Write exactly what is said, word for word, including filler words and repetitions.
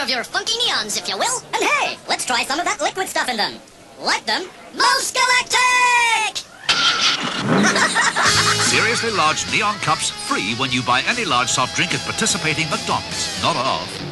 of your funky neons, if you will. And hey, let's try some of that liquid stuff in them. Like them? Most galactic! Seriously large neon cups free when you buy any large soft drink at participating McDonald's. Not of.